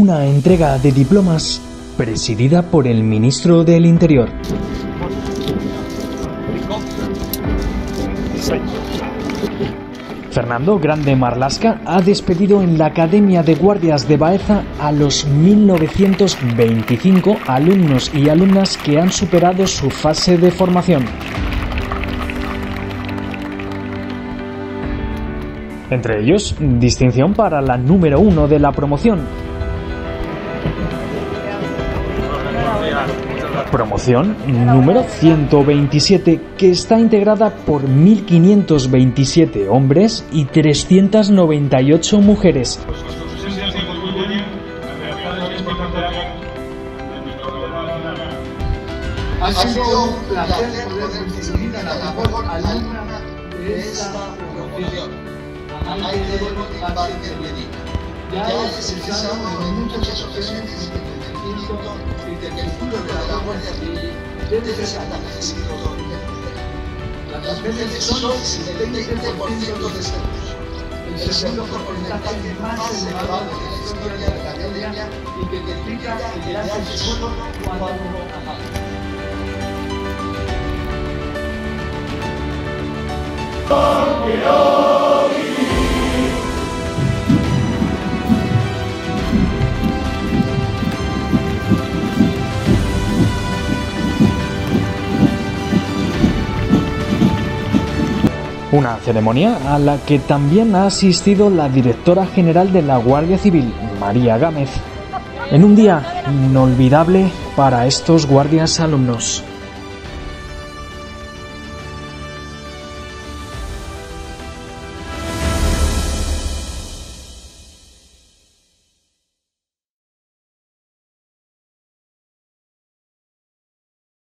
una entrega de diplomas presidida por el ministro del Interior. Fernando Grande Marlaska ha despedido en la Academia de Guardias de Baeza a los 1925 alumnos y alumnas que han superado su fase de formación. Entre ellos, distinción para la número 1 de la promoción. Promoción número 127, que está integrada por 1.527 hombres y 398 mujeres. Ha sido un placer poder recibir a la mejor alumna de esta promoción. Ya he expresado en muchas ocasiones que el entendimiento y que el futuro de la Guardia Civil debe ser agradecido. Las mujeres son el 20% de este curso, el segundo porcentaje más elevado de la historia de la academia y que implica quedarse solo cuando uno acaba. Una ceremonia a la que también ha asistido la directora general de la Guardia Civil, María Gámez, en un día inolvidable para estos guardias alumnos.